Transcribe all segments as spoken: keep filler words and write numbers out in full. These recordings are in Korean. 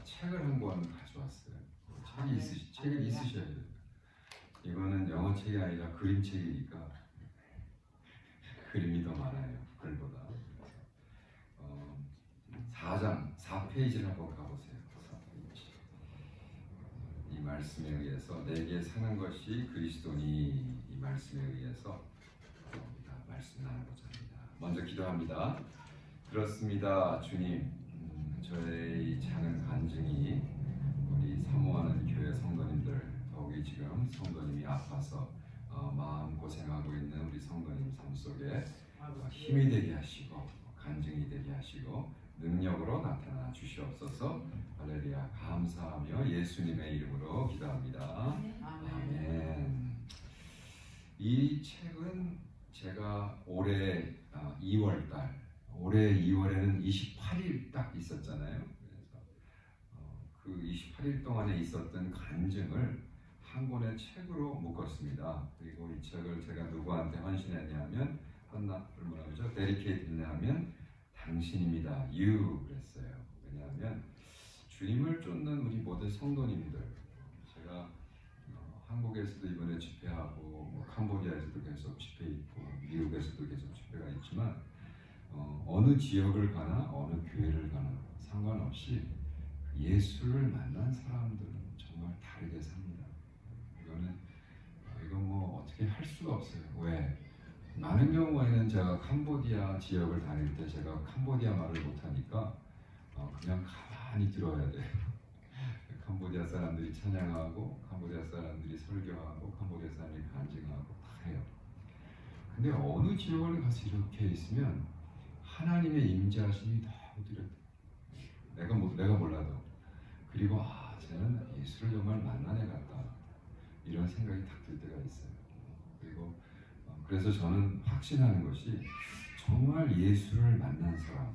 책을 한 권 가져왔어요. 책이 있으시, 책이 있으셔야 돼요. 이거는 영어 책이 아니라 그림책이니까 그림이 더 많아요, 글보다. 어, 사 장, 사 페이지를 한번 가보세요. 사 페이지. 이 말씀에 의해서 내게 사는 것이 그리스도니, 이 말씀에 의해서 우리가 말씀 나눠보자 합니다. 먼저 기도합니다. 그렇습니다, 주님. 음, 저의 작은 간증이 우리 사모하는 교회 성도님들, 더욱이 지금 성도님이 아파서 어, 마음 고생하고 있는 우리 성도님 삶 속에 어, 힘이 되게 하시고 간증이 되게 하시고 능력으로 나타나 주시옵소서. 할렐루야. 감사하며 예수님의 이름으로 기도합니다. 아멘. 이 책은 제가 올해 어, 이월달, 올해 이월에는 이십팔 일 딱 있었잖아요. 그래서 어, 그 이십팔 일 동안에 있었던 간증을 한 권의 책으로 묶었습니다. 그리고 이 책을 제가 누구한테 헌신했냐면, 헌납, 뭐라 그러죠? 데리케이트 했냐면 당신입니다. You 그랬어요. 왜냐하면 주님을 쫓는 우리 모든 성도님들, 제가 어, 한국에서도 이번에 집회하고 뭐 캄보디아에서도 계속 집회 있고 미국에서도 계속 집회가 있지만 어, 어느 지역을 가나 어느 교회를 가나 상관없이 예수를 만난 사람들은 정말 다르게 삽니다. 이거는 어, 이건 뭐 어떻게 할 수가 없어요. 왜? 많은 경우에는 제가 캄보디아 지역을 다닐 때 제가 캄보디아 말을 못하니까 어, 그냥 가만히 들어야 돼요. 캄보디아 사람들이 찬양하고 캄보디아 사람들이 설교하고 캄보디아 사람들이 간증하고 다 해요. 근데 어느 지역을 가서 이렇게 있으면 하나님의 임재하심이 너무 뚜렷해. 내가 뭐 내가 몰라도. 그리고 아, 쟤는 예수를 정말 만난 애 같다. 이런 생각이 딱 들 때가 있어요. 그리고 어, 그래서 저는 확신하는 것이 정말 예수를 만난 사람,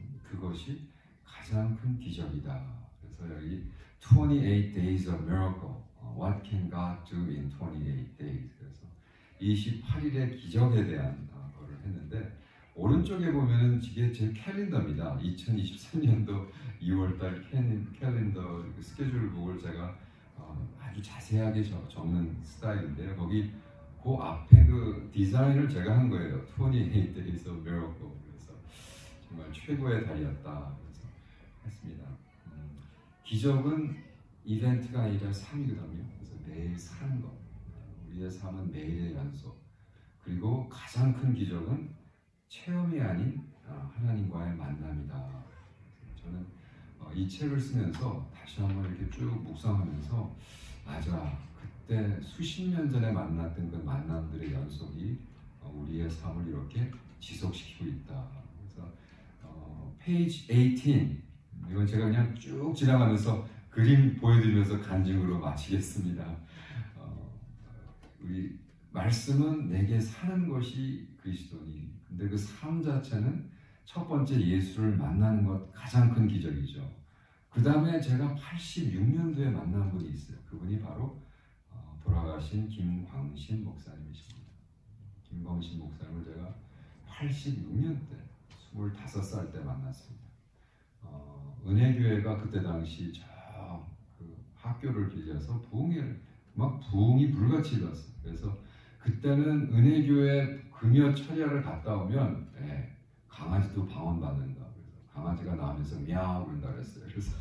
그것이 가장 큰 기적이다. 그래서 여기 twenty-eight days of miracle. What can God do in twenty-eight days? 그래서 이십팔 일의 기적에 대한 거를 했는데, 오른쪽에 보면은 이게 제 캘린더입니다. 이천이십삼 년도 이월달 캘린더 스케줄북을 제가 어, 아주 자세하게 적는 스타일인데요. 거기 그 앞에 그 디자인을 제가 한 거예요. twenty-eight days of miracle. 그래서 정말 최고의 달이었다. 그래서 했습니다. 음, 기적은 이벤트가 아니라 삶이거든요. 그래서 매일 사는 것. 우리의 삶은 매일의 연속. 그리고 가장 큰 기적은 체험이 아닌 하나님과의 만남이다. 저는 이 책을 쓰면서 다시 한번 이렇게 쭉 묵상하면서, 맞아, 그때 수십 년 전에 만났던 그 만남들의 연속이 우리의 삶을 이렇게 지속시키고 있다. 그래서 어, 페이지 eighteen, 이건 제가 그냥 쭉 지나가면서 그림 보여드리면서 간증으로 마치겠습니다. 어, 우리 말씀은 내게 사는 것이 그리스도니. 근데 그 삶 자체는 첫 번째 예수를 만나는 것 가장 큰 기적이죠. 그 다음에 제가 팔십육 년도에 만난 분이 있어요. 그분이 바로 어, 돌아가신 김광신 목사님이십니다. 김광신 목사님을 제가 팔십육 년 때 스물다섯 살 때 만났습니다. 어, 은혜교회가 그때 당시 저 그 학교를 빌려서 부흥회를 막 부흥이 불같이 일었어요. 그래서 그때는 은혜교회 금요 철야를 갔다 오면 예, 강아지도 방언받는다. 그래서 강아지가 나오면서 미야우 그런다 그랬어요. 그래서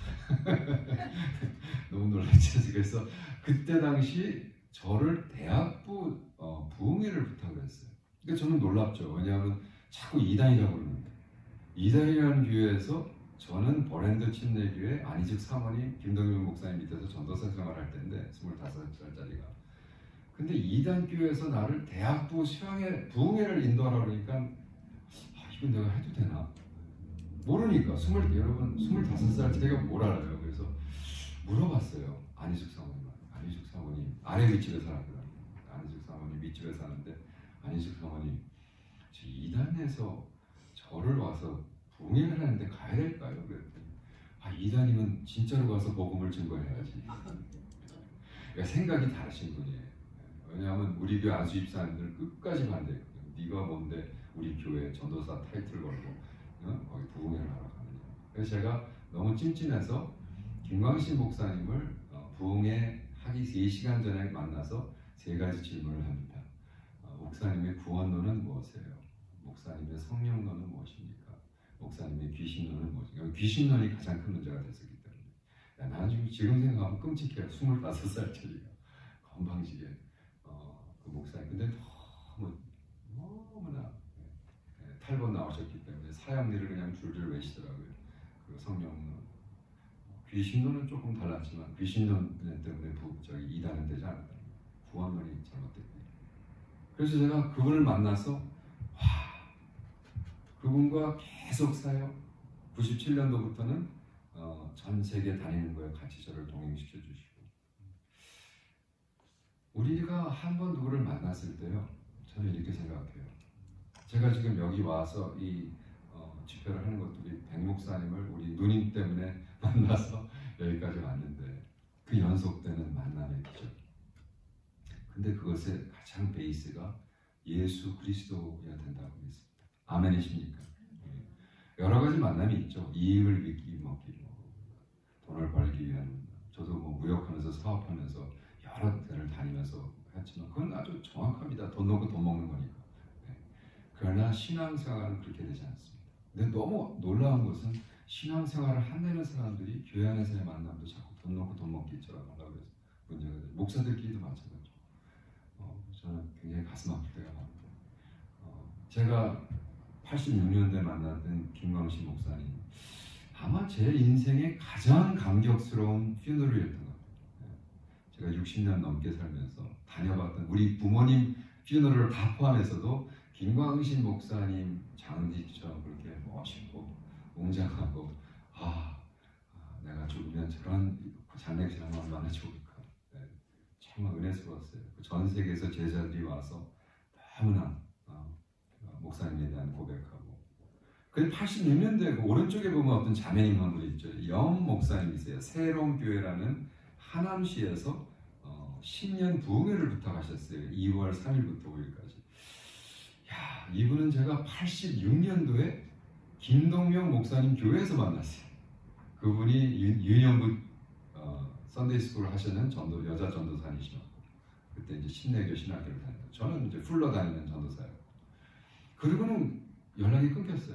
너무 놀랐죠. 그래서 그때 당시 저를 대학부 어, 부흥회를 부탁을 했어요. 그러니까 저는 놀랍죠. 왜냐하면 자꾸 이단이라고 그러는데, 이단이라는 교회에서 저는 버랜드 침례교회 안희숙 사모님, 김동윤 목사님 밑에서 전도사 생활할 때인데 스물다섯 살짜리가. 근데 이단 교회에서 나를 대학부 수양회 부흥회를 인도하라 그러니까 아, 이건 내가 해도 되나? 모르니까 스물 여러분 스물다섯 살 제가 뭘 알아요. 그래서 물어봤어요. 안희숙 사모님, 안희숙 사모님 아래 윗집에 살았거든요. 안희숙 사모님 윗집에 사는데, 안희숙 사모님, 저 이단에서 저를 와서 부흥회를 하는데 가야 될까요? 그랬더니 아, 이단이면 진짜로 가서 복음을 증거해야지. 그러니까 생각이 다르신 분이에요. 왜냐하면 우리 교회 안수 집사님들 끝까지 반대했거든요. 네가 뭔데 우리 교회 전도사 타이틀 걸고 어? 거기 부흥회를 하러 가느냐. 그래서 제가 너무 찜찜해서 김광신 목사님을 어, 부흥회 하기 세 시간 전에 만나서 세 가지 질문을 합니다. 어, 목사님의 구원론은 무엇이에요? 목사님의 성령론은 무엇입니까? 목사님의 귀신론은 무엇입니까? 귀신론이 가장 큰 문제가 됐었기 때문에. 야, 나는 지금, 지금 생각하면 끔찍해요. 스물다섯 살짜리가 건방지게 어, 그 목사님. 근데 너무 너무나 네, 탈번 나오셨기 때문에 사형리를 그냥 줄줄 외시더라고요. 그 성령론. 귀신론은 조금 달랐지만 귀신론 때문에 부, 저기 이단은 되지 않았다. 구원론이 잘못됐고요. 그래서 제가 그분을 만나서 와, 그분과 계속 사역. 구십칠 년도부터는 어, 전 세계 다니는 거에 같이 저를 동행시켜 주시고, 우리가 한 번 누구를 만났을 때요, 저는 이렇게 생각해요. 제가 지금 여기 와서 이 어, 집회를 하는 것도 우리 백 목사님을 우리 누님 때문에 만나서 여기까지 왔는데, 그 연속되는 만남의 기적. 근데 그것의 가장 베이스가 예수 그리스도여야 된다고 믿습니다. 아멘이십니까? 여러 가지 만남이 있죠. 이익을 위기 먹기, 뭐, 돈을 벌기 위한. 저도 뭐 무역하면서 사업하면서 여러 데를 다니면서 했지만 그건 아주 정확합니다. 돈 넣고 돈 먹는 거니까. 네. 그러나 신앙생활은 그렇게 되지 않습니다. 근데 너무 놀라운 것은 신앙생활을 한다는 사람들이 교회 안에서의 만남도 자꾸 돈 넣고 돈 먹기 처럼 하려고 해서 문제가 돼요. 목사들끼리도 마찬가지죠. 어, 저는 굉장히 가슴 아플 때가 많은데, 어, 제가 팔십육 년도에 만났던 김광신 목사님, 아마 제 인생의 가장 감격스러운 퓨너럴이었던 것 같아요. 제가 육십 년 넘게 살면서 다녀봤던 우리 부모님 퓨너럴 다 포함해서도 김광신 목사님 장지처럼 그렇게 멋있고 웅장하고, 아, 아 내가 죽으면 저런 장례식 한번 만나 죽을까. 네, 정말 은혜스러웠어요. 전 세계에서 제자들이 와서 너무나 어, 목사님에 대한 고백하고. 그 팔십육 년도에 그 오른쪽에 보면 어떤 자매님 한 분 있죠. 영 목사님이세요. 새로운 교회라는 하남시에서 어, 십 년 부흥회를 부탁하셨어요. 이월 삼일부터 오일까지. 야, 이분은 제가 팔십육 년도에 김동명 목사님 교회에서 만났어요. 그분이 유년부 어, 썬데이스쿨을 하시는 전도 여자 전도사님이시고, 그때 이제 신내교 신학교를 다녔어요. 저는 이제 풀러 다니는 전도사예요. 그리고는 연락이 끊겼어요.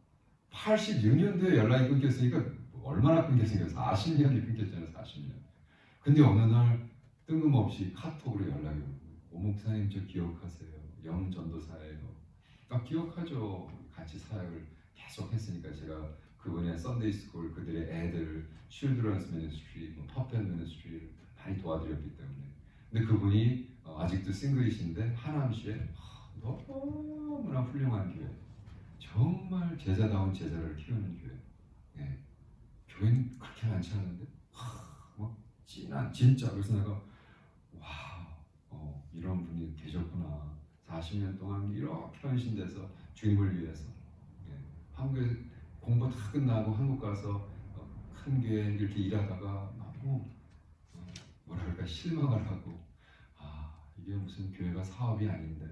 팔십육 년도에 연락이 끊겼으니까 얼마나 끊겼으니까 사십 년이 끊겼잖아요. 사십 년. 근데 어느 날 뜬금없이 카톡으로 연락이 오고, 오 목사님 저 기억하세요? 영 전도사예요. 아, 기억하죠. 같이 사역을 계속 했으니까 제가 그분의 썬데이스쿨, 그들의 애들, 쉴드런스 미니스트리, 뭐 퍼펫 미니스트리를 많이 도와드렸기 때문에. 근데 그분이 어, 아직도 싱글이신데 하남시에 너무나 훌륭한 교회, 정말 제자다운 제자를 키우는 교회. 예. 교회는 그렇게 많지 않은데, 하, 뭐 진한 진짜. 그래서 내가 와, 어, 이런 분이 계셨구나. 사십 년 동안 이렇게 헌신돼서 주님을 위해서. 예. 한국에 공부 다 끝나고 한국 가서 어, 큰 교회 이렇게 일하다가 너무 어, 뭐랄까 실망을 하고, 아, 이게 무슨 교회가 사업이 아닌데.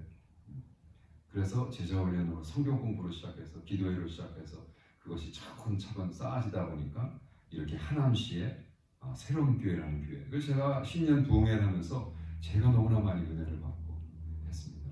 그래서 제자훈련으로 성경 공부로 시작해서 기도회로 시작해서 그것이 차근차근 쌓아지다 보니까 이렇게 하남시에 아, 새로운 교회라는 교회. 그래서 제가 십 년 부흥회를 하면서 제가 너무나 많이 은혜를 받고 했습니다.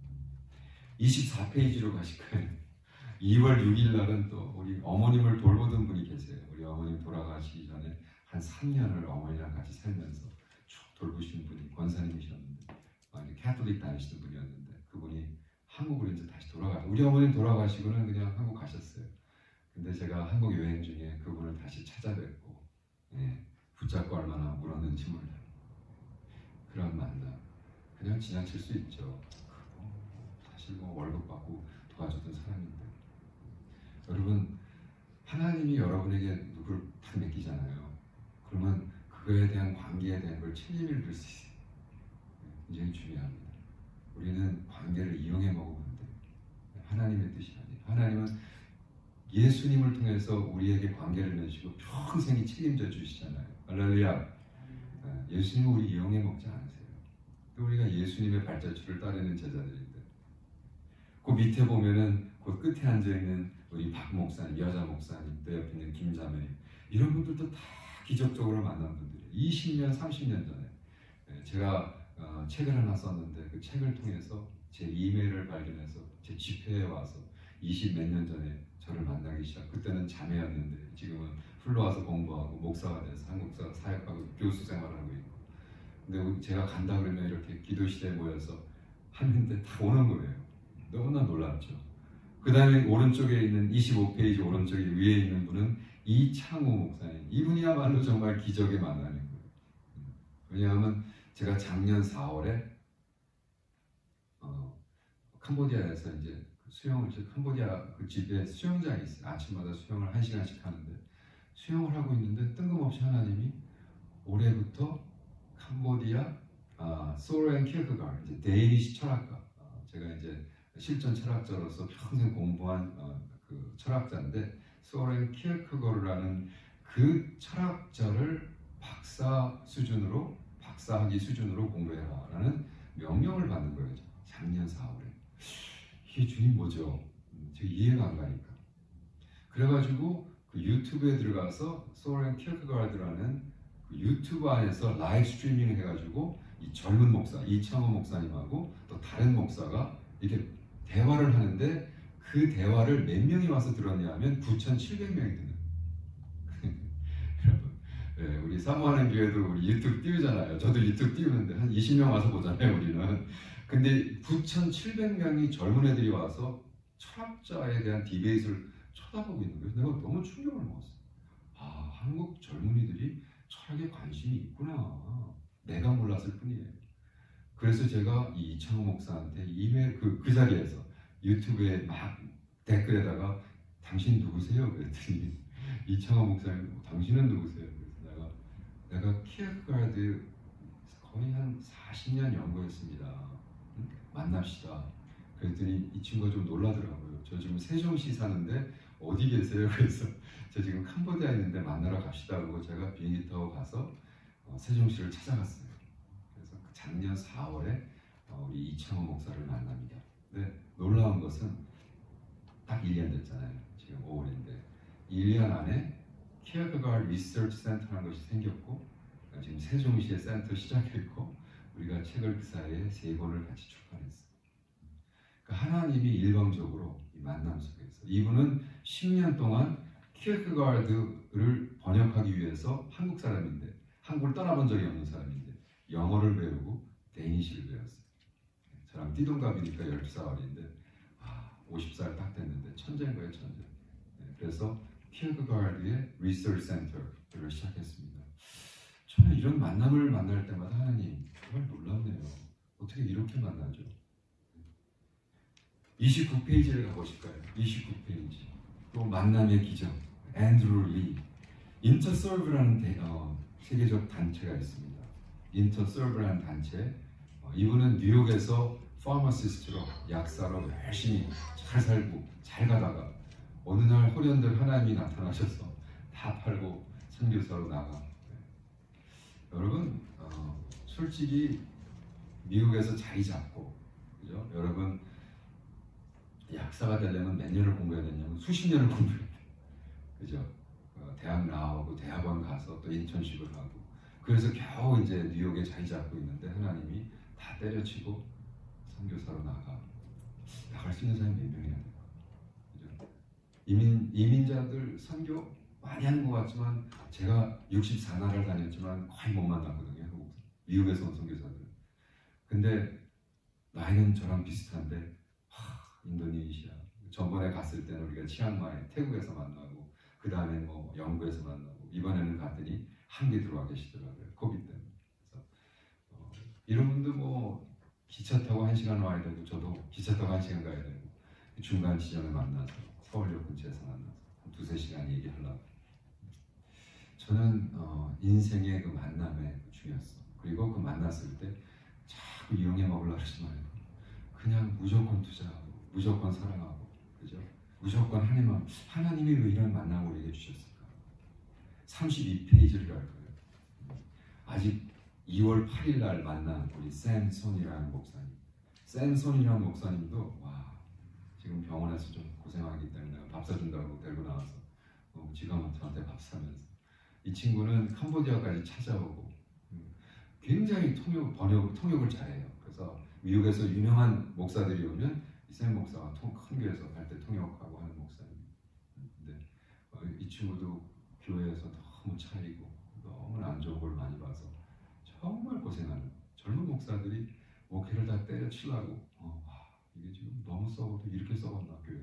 이십사 페이지로 가실까요? 이월 육일 날은 또 우리 어머님을 돌보던 분이 계세요. 우리 어머님 돌아가시기 전에 한 삼 년을 어머니랑 같이 살면서 쭉 돌보신 분이 권사님이셨는데, 아니 캐톨릭 다니시는 분이었는데, 그분이 한국으로 이제 다시 돌아가서, 우리 어머님 돌아가시고는 그냥 한국 가셨어요. 근데 제가 한국 여행 중에 그분을 다시 찾아뵙고, 예, 붙잡고 얼마나 울었는지 몰라요. 그런 만남 그냥 지나칠 수 있죠. 사실 뭐 월급 받고 도와줬던 사람인데. 여러분, 하나님이 여러분에게 누구를 딱 맡기잖아요. 그러면 그거에 대한 관계에 대한 걸 책임을 질 수 있어요. 굉장히 중요합니다. 우리는 관계를 이용해 먹으면 안 돼요. 하나님의 뜻이 아니에요. 하나님은 예수님을 통해서 우리에게 관계를 맺으시고 평생이 책임져 주시잖아요. 할렐루야. 예수님은 우리 이용해 먹지 않으세요. 또 우리가 예수님의 발자취를 따르는 제자들인데, 그 밑에 보면은 그 끝에 앉아 있는 우리 박 목사님, 여자 목사님, 또 옆에 있는 김자매, 이런 분들도 다 기적적으로 만난 분들이 이십 년, 삼십 년 전에 제가 어, 책을 하나 썼는데 그 책을 통해서 제 이메일을 발견해서 제 집회에 와서 이십 몇 년 전에 저를 만나기 시작. 그때는 자매였는데 지금은 흘러와서 공부하고 목사가 돼서 한국사 사역하고 교수 생활하고 있고. 근데 제가 간다 그러면 이렇게 기도실에 모여서 하는데 다 오는 거예요. 너무나 놀랍죠. 그 다음에 오른쪽에 있는 이십오 페이지 오른쪽에 위에 있는 분은 이창호 목사님. 이분이야말로 정말 기적의 만남인 거예요. 왜냐하면 제가 작년 사월에 어, 캄보디아에서 이제 수영을, 캄보디아 그 집에 수영장이 있어요. 아침마다 수영을 한 시간씩 하는데 수영을 하고 있는데 뜬금없이 하나님이 올해부터 캄보디아 아, 소렌 키르크가르, 이제 데이니시 철학가, 어, 제가 이제 실전 철학자로서 평생 공부한 어, 그 철학자인데 소렌 키르크가르라는 그 철학자를 박사 수준으로, 박사학위 수준으로 공부해라라는 명령을 받는 거예요. 작년 사월에. 이게 주님 뭐죠? 제가 이해가 안 가니까. 그래가지고 그 유튜브에 들어가서 소렌 키르크가르라는 그 유튜브 안에서 라이브 스트리밍을 해가지고 이 젊은 목사, 이창호 목사님하고 또 다른 목사가 이렇게 대화를 하는데 그 대화를 몇 명이 와서 들었냐 하면 구천칠백 명이 듣는. 여러분, 네, 우리 사모하는 교회도 우리 유튜브 띄우잖아요. 저도 유튜브 띄우는데 한 이십 명 와서 보잖아요, 우리는. 근데 구천칠백 명이 젊은 애들이 와서 철학자에 대한 디베이트를 쳐다보고 있는 거예요. 내가 너무 충격을 먹었어요. 아, 한국 젊은이들이 철학에 관심이 있구나. 내가 몰랐을 뿐이에요. 그래서 제가 이 이창호 목사한테 이메일 그, 그 자리에서 유튜브에 막 댓글에다가 당신 누구세요? 그랬더니 이창호 목사님, 당신은 누구세요? 그래서 내가 내가 키르크가르드 거의 한 사십 년 연구했습니다. 응? 만납시다. 그랬더니 이 친구가 좀 놀라더라고요. 저 지금 세종시 사는데 어디 계세요? 그래서 저 지금 캄보디아에 있는데 만나러 갑시다. 그러고 제가 비행기 타고 가서 어, 세종시를 찾아갔어요. 그래서 작년 사월에 어, 우리 이창호 목사를 만납니다. 근데 놀라운 것은 딱 일 년 됐잖아요. 지금 오월인데 일 년 안에 키르크가르드 리서치 센터라는 것이 생겼고 지금 세종시에 센터 시작했고 우리가 책을 그 사이에 세 권을 같이 출판했어요. 그러니까 하나님이 일방적으로 이 만남 속에서 이분은 십 년 동안 키르크가르드를 번역하기 위해서 한국 사람인데 한국을 떠나본 적이 없는 사람인데 영어를 배우고 데니시를 배웠어요. 저랑 띠동갑이니까 열두 살 어린데 아, 오십 살 딱 됐는데 천재인 거예요, 천재. 네, 그래서 키르크가르드의 리서치 센터를 시작했습니다. 저는 이런 만남을 만날 때마다 하나님 정말 놀랍네요. 어떻게 이렇게 만나죠? 이십구 페이지를 가보실까요? 이십구 페이지. 또 만남의 기적. 앤드루 리. 인터서브라는 대, 어, 세계적 단체가 있습니다. 인터서브라는 단체. 어, 이분은 뉴욕에서 파머시스트로 약사로 열심히 잘 살고 잘 가다가 어느 날 호련들 하나님이 나타나셔서 다 팔고 선교사로 나가. 네. 여러분 어, 솔직히 미국에서 자리 잡고 그죠? 여러분 약사가 되려면 몇 년을 공부해야 되냐면 수십 년을 공부해야 돼. 그죠? 어, 대학 나오고 대학원 가서 또 인턴십을 하고 그래서 겨우 이제 뉴욕에 자리 잡고 있는데 하나님이 다 때려치고 선교사로 나가. 나갈 수 있는 사람이 몇 명이나 돼요? 그죠? 이민, 이민자들 선교 많이 하는 것 같지만 제가 육십사 나라를 다녔지만 거의 못 만났거든요. 한국, 미국에서 온 선교사들. 근데 나이는 저랑 비슷한데 하, 인도네시아 전번에 갔을 때는 우리가 치앙마이 태국에서 만나고 그 다음에 뭐 영국에서 만나고 이번에는 갔더니 한국에 들어와 계시더라고요. 코비드 때문에. 그래서 어, 이런 분도 뭐 기차 타고 한 시간 와야 되고 저도 기차 타고 한 시간 가야 되고 중간 지점에 만나서 서울역 근처에서 만나서 한 두세 시간 얘기하려고. 저는 어, 인생의 그 만남의 그 중요성 그리고 그 만났을 때 자꾸 이용해 먹으려고 하지 말고 그냥 무조건 투자하고 무조건 사랑하고 그죠? 무조건 하나님만 하나님이 왜 이런 만남을 우리에게 주셨을까? 삼십이 페이지를 갈 거예요. 아직 이월 팔일 날 만난 우리 샘손이라는 목사님. 샘손이라는 목사님도 와 지금 병원에서 좀 고생하기 때문에 밥 사준다고 데리고 나와서 어, 지금 저한테 밥 사면서 이 친구는 캄보디아까지 찾아오고 굉장히 통역, 번역, 통역을 잘해요. 그래서 미국에서 유명한 목사들이 오면 이샘 목사가 통, 큰 교회에서 갈 때 통역하고 하는 목사입니다. 근데 어, 이 친구도 교회에서 너무 차이고 너무 안 좋은 걸 많이 봐서 정말 고생하는 젊은 목사들이 목회를 다 때려치려고 어, 와, 이게 지금 너무 썩어도 이렇게 썩었나 교회.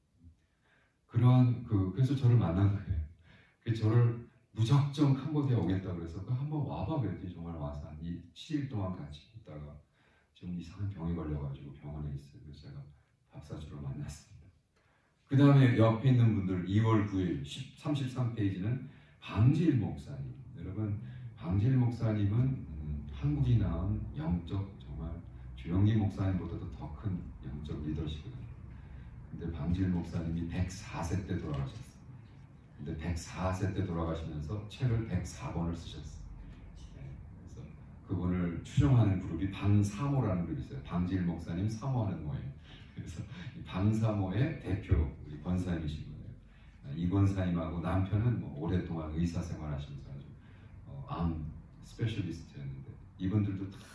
그러한 그 그래서 저를 만난 거예요. 그 저를 무작정 캄보디아 오겠다고 그래서 한번 와봐 그랬더니 정말 와서 한 칠 일 동안 같이 있다가 좀 이상한 병이 걸려가지고 병원에 있어요. 그래서 제가 밥 사주러 만났습니다. 그 다음에 옆에 있는 분들 이월 구일 삼십삼 페이지는 방지일 목사님. 여러분 방지일 목사님은 음, 한국이 낳은 영적 정말 주영기 목사님보다도 더 큰 영적 리더시거든요. 근데 방지일 목사님이 백사 세 때 돌아가셨어요. 근데 백사 세 때 돌아가시면서 책을 백사 권을 쓰셨어요. 네, 그래서 그분을 추종하는 그룹이 방사모라는 그룹이 있어요. 방지일 목사님 사모하는 모임. 그래서 이 방사모의 대표 우리 권사님이신 거예요. 이 권사님하고 남편은 뭐 오랫동안 의사 생활하시면서 아주 어, 암 스페셜리스트였는데 이분들도 다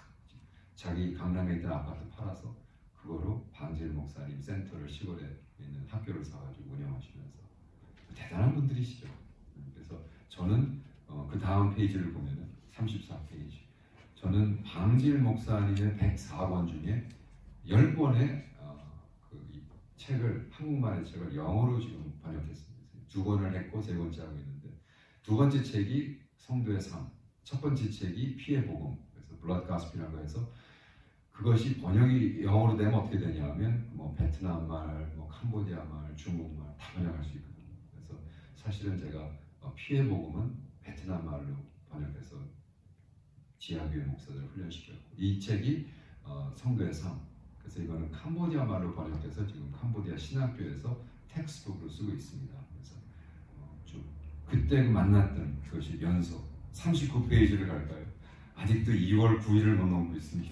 자기 강남에 있던 아파트 팔아서 그거로 방지일 목사님 센터를 시골에 있는 학교를 사가지고 운영하시면서 대단한 분들이시죠. 그래서 저는 어, 그 다음 페이지를 보면은 삼십사 페이지. 저는 방지일 목사님의 백사 권 중에 십 권의 어, 그 책을 한국말의 책을 영어로 지금 번역했습니다. 두 권을 했고 세 번째 하고 있는데 두 번째 책이 성도의 삶, 첫 번째 책이 피의 복음. 그래서 블러드 가스피라고 해서 그것이 번역이 영어로 되면 어떻게 되냐면 뭐 베트남 말, 뭐 캄보디아 말, 중국말 다 번역할 수 있거든요. 그래서 사실은 제가 피의 복음은 베트남 말로 번역해서 지하교회 목사들을 훈련시켰고 이 책이 어, 성도의 삶. 그래서 이거는 캄보디아 말로 번역해서 지금 캄보디아 신학교에서 텍스트북으로 쓰고 있습니다. 그래서 어, 좀 그때 만났던 그것이 연속 삼십구 페이지를 갈까요? 아직도 이월 구일을 못 넘고 있습니다.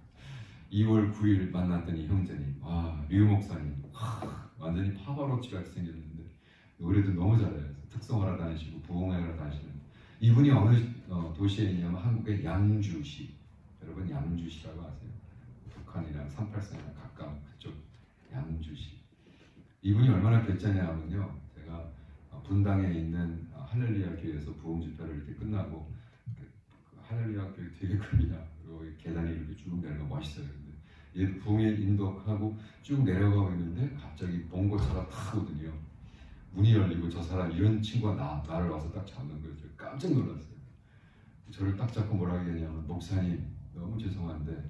이월 구일 만났던 이 형제님, 와, 류 목사님, 와, 완전히 파바로치 같이 생겼는데 노래도 너무 잘해요. 특성화라 다니시고 부흥회라 다니시는 이분이 어느 어, 도시에 있냐면 한국의 양주시. 여러분 양주시라고 아세요? 북한이랑 삼팔선이랑 가까운 그쪽 양주시. 이분이 얼마나 괴짜냐면요. 제가 분당에 있는 할렐루야 교회에서 부흥 집회를 이렇게 끝나고 그 할렐루야 교회 되게 큽니다. 그리고 계단이 이렇게 쭉 내려가 멋있어요. 근데 얘 부흥에 인도하고 쭉 내려가고 있는데 갑자기 봉고차가 탁 오더니요. 문이 열리고 저 사람 이런 친구가 나, 나를 와서 딱 잡는 거예요. 저 깜짝 놀랐어요. 저를 딱 잡고 뭐라고 했냐면 목사님 너무 죄송한데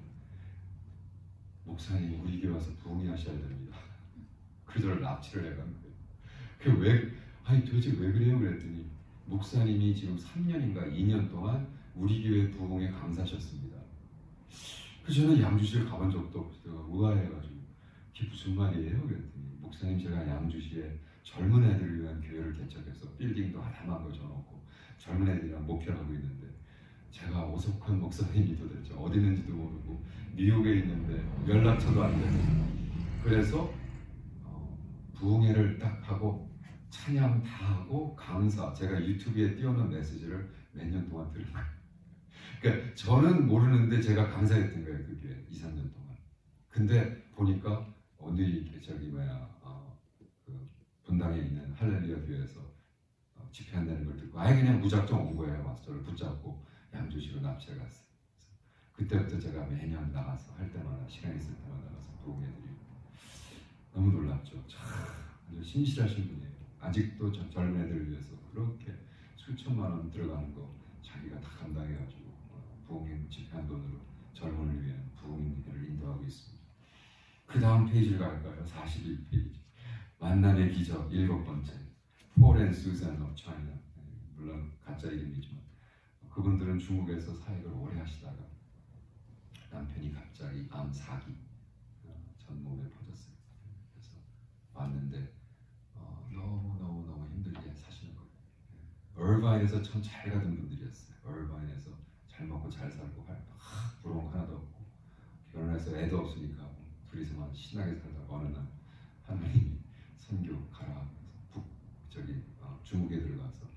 목사님 우리 교회 와서 부흥이 하셔야 됩니다. 그래서 저를 납치를 해간 거예요. 그 왜 아니 도대체 왜 그래요? 그랬더니 목사님이 지금 삼 년인가 이 년 동안 우리 교회 부흥에 강사하셨습니다. 그래서 저는 양주시를 가본 적도 없어요. 의아해가지고 그게 무슨 말이에요? 그랬더니 목사님 제가 양주시에 젊은 애들을 위한 교회를 개척해서 빌딩도 하나만 거쳐놓고 젊은 애들이랑 목회를 하고 있는데 제가 오석환 목사님이 도대체 어디 있는지도 모르고 미국에 있는데 연락처도 안 되고 그래서 어, 부흥회를 딱 하고 찬양 다 하고 강사 제가 유튜브에 띄워놓은 메시지를 몇 년 동안 들은 거예요. 그러니까 저는 모르는데 제가 강사했던 거예요. 그게 이, 삼 년 동안. 근데 보니까 어느 저기 뭐야 어, 그 분당에 있는 할렐루야 교회에서 어, 집회한다는 걸 듣고 아예 그냥 무작정 온 거예요. 와서 저를 붙잡고 양주시로 납치해 갔어요. 그때부터 제가 매년 나가서 할 때마다 시간 있을 때마다 나가서 부흥회드리고 너무 놀랍죠. 참 아주 신실하신 분이에요. 아직도 저 젊은 애들을 위해서 그렇게 수천만 원 들어가는 거 자기가 다 감당해가지고 부흥회 집회한 돈으로 젊은을 위한 부흥회를 인도하고 있습니다. 그 다음 페이지를 갈까요? 사십일 페이지. 만남의 기적 일곱 번째. 폴 앤 수잔 오브 차이나. 물론 가짜 이름이지만 그분들은 중국에서 사역을 오래 하시다가 남편이 갑자기 암 사기 전 몸에 퍼졌어요. 그래서 왔는데 어, 너무 너무 너무 힘들게 사시는 거예요. 얼바인에서 참 잘 가던 분들이었어요. 얼바인에서 잘 먹고 잘 살고 하, 부러운 거 하나도 없고 결혼해서 애도 없으니까 둘이서만 신나게 살다가 어느 날 하나님이 선교 가라 북 저기 어, 중국에 들어가서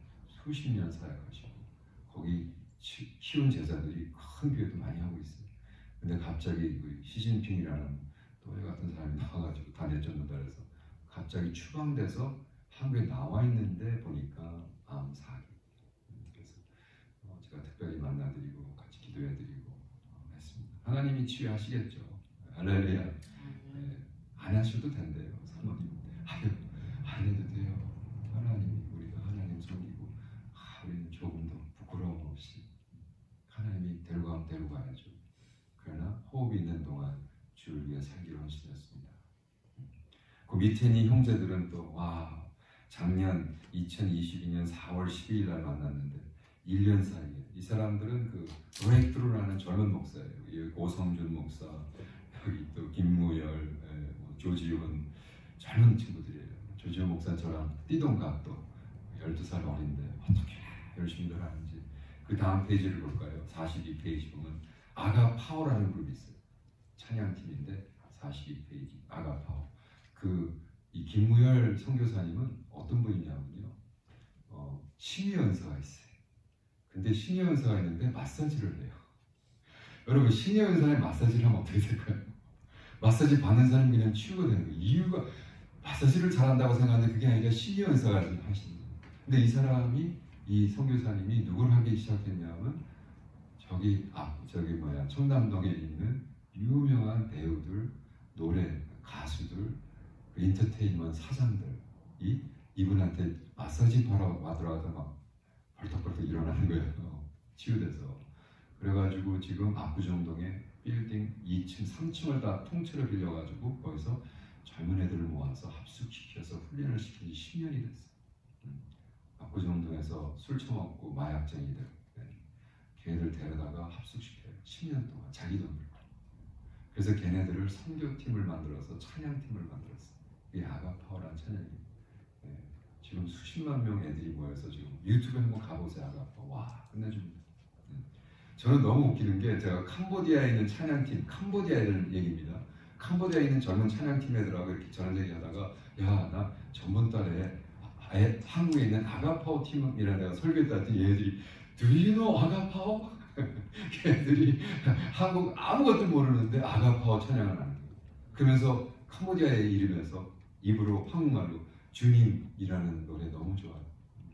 수십 년 사역하시고 거기 키운 제자들이 큰 교회도 많이 하고 있어요. 근데 갑자기 그 시진핑이라는 또래 같은 사람이 나와가지고 다 내쫓는다 그래서 갑자기 추방돼서 한국에 나와 있는데 보니까 암사기. 그래서 제가 특별히 만나드리고 같이 기도해드리고 했습니다. 하나님이 치유하시겠죠. 할렐루야. 네, 안 하셔도 된대요. 사모님. 아유, 안 해도 돼요. 하나님이 우리가 하나님 섬기고 아, 우리는 조금 더 부끄러움 없이 하나님이 데리고 가면 데리고 가야죠. 그러나 호흡이 있는 동안 주를 위해 살기로 헌신했습니다. 그 밑에 있는 형제들은 또 와 작년 이천이십이 년 사월 십이일 날 만났는데 일 년 사이에 이 사람들은 그 브레이크트루라는 젊은 목사예요. 여기 오성준 목사, 여기 또 김무열, 뭐 조지훈 젊은 친구들이에요. 조지훈 목사는 저랑 띠동갑도 열두 살 어린데 어떻게 열심히들 하는지. 그 다음 페이지를 볼까요? 사십이 페이지 보면 아가파워라는 그룹이 있어요. 찬양팀인데 사십이 페이지 아가파워. 그 이 김무열 선교사님은 어떤 분이냐면요, 어, 심의연사가 있어요. 근데 심의연사가 있는데 마사지를 해요. 여러분 심의연사에 마사지를 하면 어떻게 될까요? 마사지 받는 사람이 그냥 치유가 되는 거예요. 이유가 마사지를 잘한다고 생각하는데 그게 아니라 심의연사가 하시는 거예요. 근데 이 사람이 이 선교사님이 누굴 하기 시작했냐면 저기 아 저기 뭐야 청담동에 있는 유명한 배우들, 노래 가수들, 엔터테인먼트 사장들이 이분한테 마사지 받으러 가더라도 막 벌떡벌떡 일어나는 거예요. 치유돼서. 그래가지고 지금 압구정동에 빌딩 이 층, 삼 층을 다 통째로 빌려가지고 거기서 젊은 애들을 모아서 합숙시켜서 훈련을 시킨 지 십 년이 됐어요. 음. 압구정동에서 술 처먹고 마약쟁이들, 네. 걔네들 데려다가 합숙시켜요. 십 년 동안 자기 돈 들고. 그래서 걔네들을 선교팀을 만들어서 찬양팀을 만들었어요. 이게 아가파워라는 찬양이에요. 네. 지금 수십만 명 애들이 모여서 지금 유튜브에 한번 가보세요. 아가파워. 와 끝내줍니다. 음. 저는 너무 웃기는 게 제가 캄보디아에 있는 찬양팀, 캄보디아 애들 얘기입니다. 캄보디아에 있는 젊은 찬양팀 애들하고 이렇게 전화 얘기하다가 야 나 전번 달에 애, 한국에 있는 아가파워 팀이라는 데가 설교했다 했더니 얘들이 Do you know 아가파워? 걔들이 한국 아무것도 모르는데 아가파워 찬양을 하는 거예요. 그러면서 캄보디아에 이르면서 입으로 한국말로 주님이라는 노래 너무 좋아요.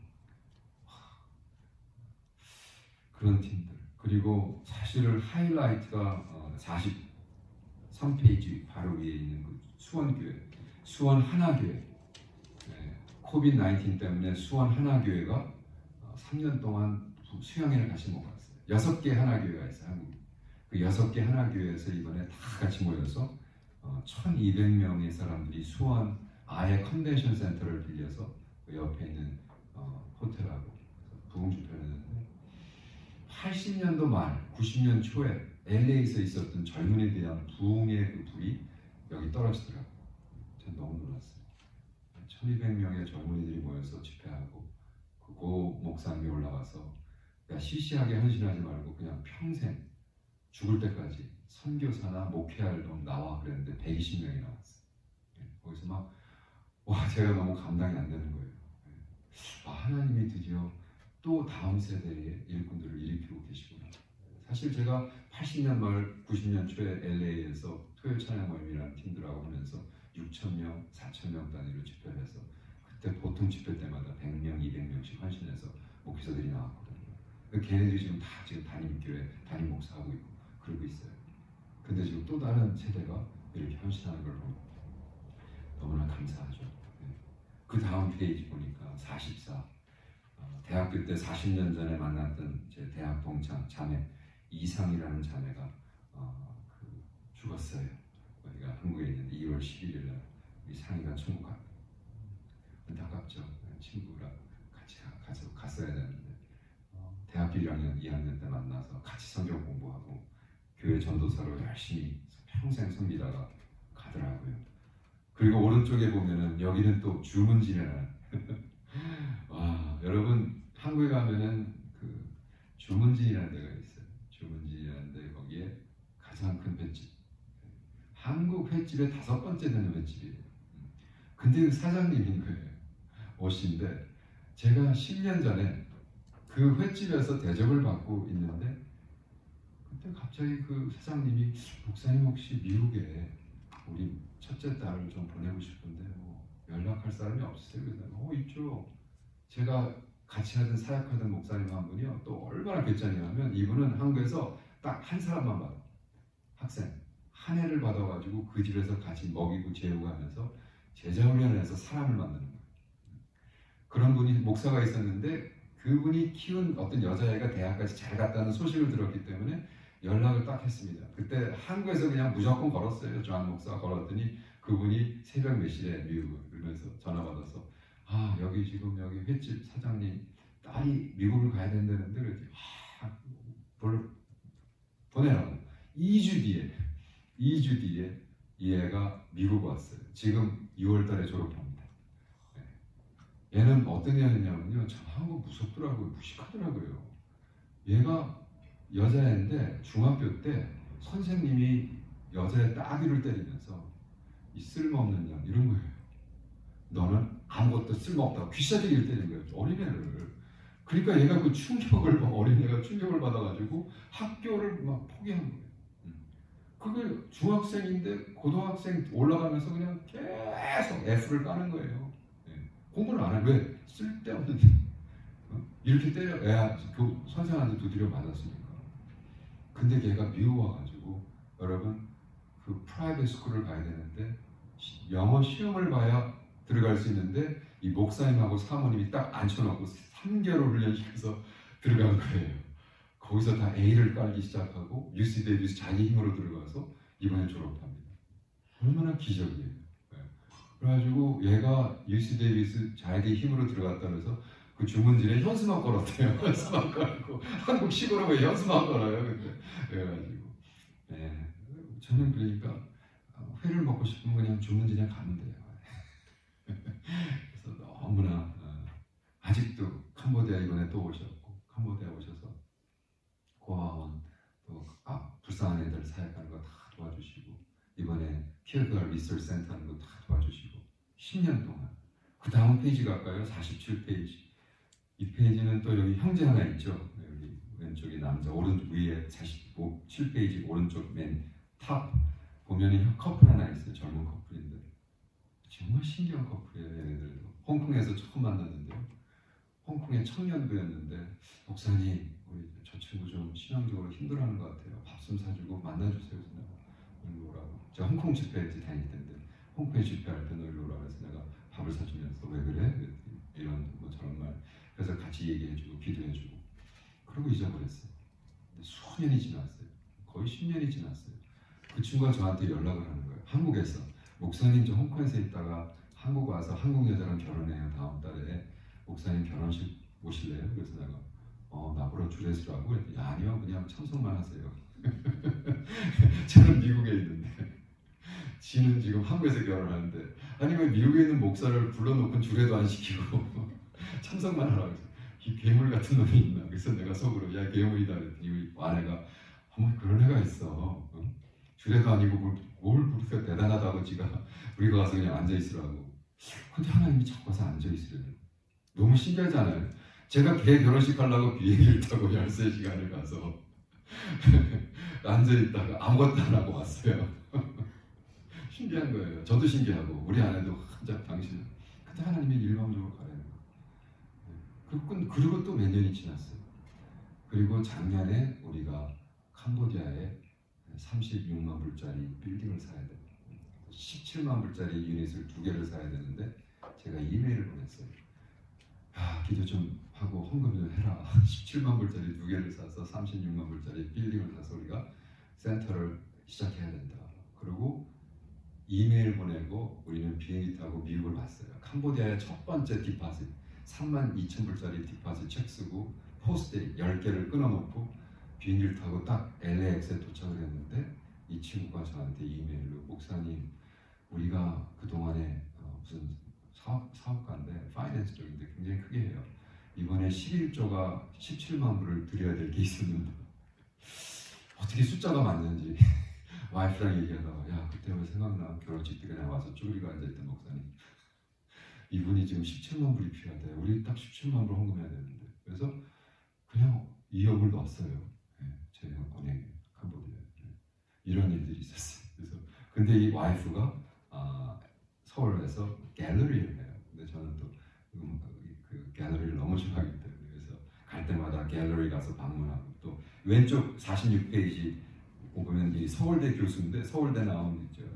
그런 팀들. 그리고 사실은 하이라이트가 사십삼 페이지 바로 위에 있는 그 수원교회, 수원 하나교회. 네, 코비드 나인틴 때문에 수원 하나교회가 삼 년 동안 수양회를 같이 못 갔어요. 여섯 개 하나교회가 있어요, 한국에. 그 여섯 개 하나교회에서 이번에 다 같이 모여서 어, 천이백 명의 사람들이 수원 아예 컨벤션 센터를 빌려서 그 옆에 있는 어, 호텔하고 부흥 집회를 했는데 팔십 년도 말, 구십 년 초에 엘에이에서 있었던 젊은이에 대한 부흥의 그 불이 여기 떨어지더라고요. 전 너무 놀랐어요. 천이백 명의 젊은이들이 모여서 집회하고 그 고 목상에 올라가서 야 시시하게 헌신하지 말고 그냥 평생 죽을 때까지 선교사나 목회할 놈 나와 그랬는데 백이십 명이 나왔어요. 거기서 막 와 제가 너무 감당이 안 되는 거예요. 아, 하나님이 드디어 또 다음 세대의 일꾼들을 일으키고 계시구나. 사실 제가 팔십 년 말 구십 년 초에 엘에이에서 토요 찬양 모임이라는 팀들하고 하면서 육천 명, 사천 명 단위로 집회를 해서 그때 보통 집회 때마다 백 명, 이백 명씩 헌신해서 목회자들이 나왔거든요. 걔네들이 지금 다 지금 담임교회, 담임 목사하고 있고 그러고 있어요. 근데 지금 또 다른 세대가 이렇게 헌신하는 걸 보고 너무나 감사하죠. 네. 그 다음 페이지 보니까 사십사. 어, 대학교 때 사십 년 전에 만났던 제 대학 동창 자매 이상이라는 자매가 어, 그 죽었어요. 우리가 한국에 있는 이월 십일일 날 이 상이가 천국 갔고 안타깝죠. 친구랑 같이 가서 갔어야 되는데 어, 대학교 일 학년, 이 학년 때 만나서 같이 성경 공부하고 교회 전도사로 열심히 평생 섬기다가 가더라고요. 그리고 오른쪽에 보면은 여기는 또 주문진이라는 와 여러분 한국에 가면은 그 주문진이라는 데가 있어요. 주문진이라는 데 거기에 가장 큰 횟집. 한국 횟집의 다섯 번째 되는 횟집이에요. 근데 그 사장님인 거예요. 오신데 제가 십 년 전에 그 횟집에서 대접을 받고 있는데 그때 갑자기 그 사장님이 목사님 혹시 미국에 우리 첫째 딸을 좀 보내고 싶은데 뭐 연락할 사람이 없으세요? 그래서 어 있죠. 제가 같이 하던 사역하던 목사님 한 분이요. 또 얼마나 괜찮냐면 이분은 한국에서 딱 한 사람만 받아. 학생 한 해를 받아가지고 그 집에서 같이 먹이고 재우고 하면서 제자훈련을 해서 사람을 만드는 거예요. 그런 분이 목사가 있었는데 그분이 키운 어떤 여자애가 대학까지 잘 갔다는 소식을 들었기 때문에 연락을 딱 했습니다. 그때 한국에서 그냥 무조건 걸었어요. 조한 목사가 걸었더니 그분이 새벽 몇 시에 미국을 그러면서 전화 받아서 아 여기 지금 여기 횟집 사장님 딸이 미국을 가야 된다는데 그랬지. 아 볼, 보내라고. 이 주 뒤에 이 주 뒤에 이 애가 미국 왔어요. 지금 유월 달에 졸업합니다. 네. 얘는 어떤 애였냐면요. 참 한국 무섭더라고요. 무식하더라고요. 얘가 여자애인데 중학교 때 선생님이 여자애 따귀를 때리면서 이 쓸모없는 년 이런 거예요. 너는 아무것도 쓸모없다고 귀싸대기를 때린 거예요. 어린애를. 그러니까 얘가 그 충격을 어린애가 충격을 받아가지고 학교를 막 포기한 거예요. 그게 중학생인데 고등학생 올라가면서 그냥 계속 F를 까는 거예요. 네. 공부를 안 해. 왜? 쓸데없는 어? 이렇게 때려 애 그 선생한테 두드려 맞았으니까. 근데 걔가 미국 와가지고 여러분 그 프라이빗 스쿨을 가야 되는데 영어 시험을 봐야 들어갈 수 있는데 이 목사님하고 사모님이 딱 앉혀놓고 삼 개월 훈련시켜서 들어간 거예요. 거기서 다 A를 깔기 시작하고 유씨 데이비스 자기 힘으로 들어가서 이번에 졸업합니다. 얼마나 기적이에요. 네. 그래가지고 얘가 유씨 데이비스 자기 힘으로 들어갔다면서 그 주문진에 현수막 걸었대요. 현수막 걸고 한국 시골에 왜 현수막 걸어요? 근데 그래가지고 네. 저는 그러니까 회를 먹고 싶으면 그냥 주문진에 가면 돼요. 그래서 너무나 어, 아직도 캄보디아 이번에 또 오셨고 캄보디아 오셔서 고아원 또 아, 불쌍한 애들 사역하는 거 다 도와주시고 이번에 피어걸 리서치 센터 하는 거 다 도와주시고 십 년 동안 그 다음 페이지 갈까요? 사십칠 페이지. 이 페이지는 또 여기 형제 하나 있죠. 여기 왼쪽에 남자 오른쪽 위에 사십칠 페이지 오른쪽 맨 탑 보면 커플 하나 있어요. 젊은 커플인데 정말 신기한 커플이에요. 얘네들 홍콩에서 처음 만났는데요. 홍콩의 청년부였는데 목사님 우리 저 친구 좀 신앙적으로 힘들어하는 것 같아요. 밥 좀 사주고 만나주세요. 그래서 내가 놀러 오라고. 제가 홍콩 집회 다닐 텐데 홍콩에 집회할 때 놀러 오라고 해서 내가 밥을 사주면서 왜 그래? 이런 뭐 저런 말. 그래서 같이 얘기해주고 기도해주고 그러고 잊어버렸어요. 수년이 지났어요. 거의 십 년이 지났어요. 그 친구가 저한테 연락을 하는 거예요. 한국에서 목사님 저 홍콩에서 있다가 한국 와서 한국 여자랑 결혼해요. 다음 달에 목사님 결혼식 오실래요? 그래서 내가 어 나보러 주례수라고 그랬더니 아니요 그냥 참석만 하세요. 저는 미국에 있는데 지는 지금 한국에서 결혼하는데 아니 왜 미국에 있는 목사를 불러놓고 주례도 안 시키고 참석만 하라고 해서 이 괴물 같은 놈이 있나. 그래서 내가 속으로 야 괴물이다 그랬더니 우리 아내가 어머 그런 애가 있어. 응? 주례도 아니고 뭘, 뭘 그렇게 대단하다고 지가 우리가 가서 그냥 앉아있으라고. 근데 하나님이 자꾸 와서 앉아있으래요. 너무 신기하잖아요. 제가 걔 결혼식 하려고 비행기를 타고 열세 시간을 가서 앉아있다가 아무것도 안 하고 왔어요. 신기한 거예요. 저도 신기하고 우리 아내도 한자 당신 그때 하나님이 일방적으로 가라는 거예요. 그리고 또 몇 년이 지났어요. 그리고 작년에 우리가 캄보디아에 삼십육만 불짜리 빌딩을 사야 돼요. 십칠만 불짜리 유닛을 두 개를 사야 되는데 제가 이메일을 보냈어요. 아, 기도 좀 하고 헌금 좀 해라. 십칠만 불짜리 두 개를 사서 삼십육만 불짜리 빌딩을 사서 우리가 센터를 시작해야 된다. 그리고 이메일 보내고 우리는 비행기 타고 미국을 왔어요. 캄보디아의 첫 번째 디파짓 삼만 이천 불짜리 디파짓 책 쓰고 포스트잇 열 개를 끊어놓고 비행기를 타고 딱 엘에이엑스에 도착을 했는데 이 친구가 저한테 이메일로 목사님 우리가 그동안에 어, 무슨 사업, 사업가인데 파이낸스 쪽인데 굉장히 크게 해요. 이번에 십일조가 십칠만 불을 드려야 될 게 있었는데 어떻게 숫자가 맞는지 와이프랑 얘기하다가 야 그때 왜 생각나 결혼식 때 그냥 와서 쭈그리고 앉아있던 목사님 이분이 지금 십칠만 불이 필요하대. 우리 딱 십칠만 불 헌금해야 되는데 그래서 그냥 이억을 넣었어요. 네, 제 은행에 캄보디아에. 네. 이런 일들이 있었어요. 그래서 근데 이 와이프가 아, 서울에서 갤러리를 해요. 근데 저는 또 그 갤러리를 너무 좋아하기 때문에 그래서 갈 때마다 갤러리 가서 방문하고 또 왼쪽 사십육 페이지 보면 이 서울대 교수인데 서울대 나온 저,